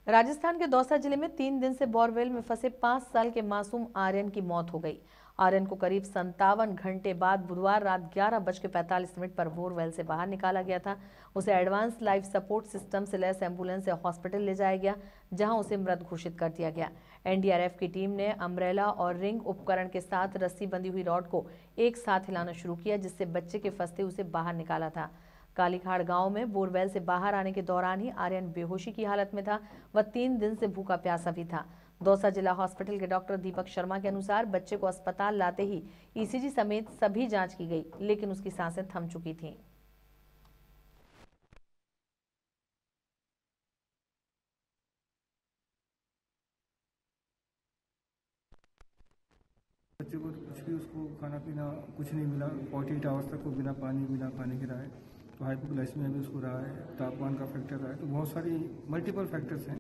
राजस्थान के दौसा जिले में 3 दिन से बोरवेल में फंसे 5 साल के मासूम आर्यन की मौत हो गई। आर्यन को करीब 57 घंटे बाद बुधवार रात 11:45 पर बोरवेल से बाहर निकाला गया था। उसे एडवांस लाइफ सपोर्ट सिस्टम से लैस एम्बुलेंस से हॉस्पिटल ले जाया गया, जहां उसे मृत घोषित कर दिया गया। एनडीआरएफ की टीम ने अम्ब्रेला और रिंग उपकरण के साथ रस्सी बंधी हुई रॉड को एक साथ हिलाना शुरू किया, जिससे बच्चे के फंसते उसे बाहर निकाला था। कालीखाड़ गांव में बोरवेल से बाहर आने के दौरान ही आर्यन बेहोशी की हालत में था। वह 3 दिन से भूखा प्यासा भी था। दौसा जिला हॉस्पिटल के डॉक्टर दीपक शर्मा के अनुसार बच्चे को अस्पताल लाते ही ईसीजी समेत सभी जांच की गई, लेकिन उसकी सांसें थम चुकी थीं। बच्चे को कुछ भी उसको खाना पीना कुछ नहीं मिला। 48 आवर्स तक वो बिना पानी के रहा है। तो हाइपोग्लाइसीमिया भी उसको रहा है, तापमान का फैक्टर रहा है। तो बहुत सारी मल्टीपल फैक्टर्स हैं।